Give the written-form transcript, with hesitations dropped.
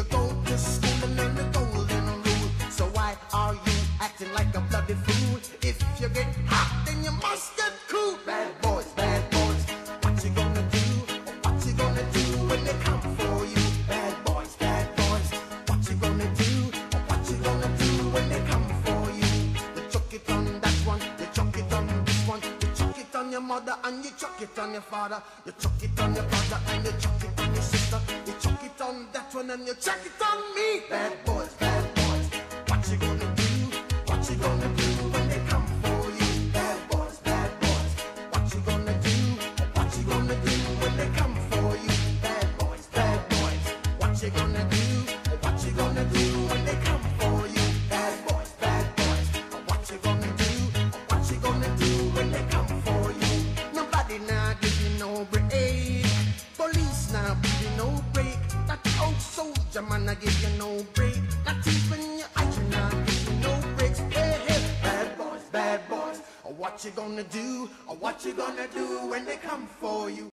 go to school and learn the golden rule. So why are you acting like a bloody fool? If you get hot, then you must get cool. Bad boys, what you gonna do? What you gonna do when they come for you? Bad boys, what you gonna do? What you gonna do when they come for you? You chuck it on that one, you chuck it on this one, you chuck it on your mother and you chuck it on your father, you chuck it on your brother and you chuck it on your sister, you chuck it on that one and you chuck it on me. Bad boys, what you gonna do? What you gonna do when they come for you? Bad boys, what you gonna do? What you gonna do when they come for you? Bad boys, what you gonna do? What you gonna do when they come for you? Bad boys, what you gonna do? What you gonna do when they come for you? Nobody now give you no break. Police now give you no break. That old soldier man I give you no break. Not even your eyes now give you no breaks. Hey, bad boys, what you gonna do? Or what you gonna do when they come for you?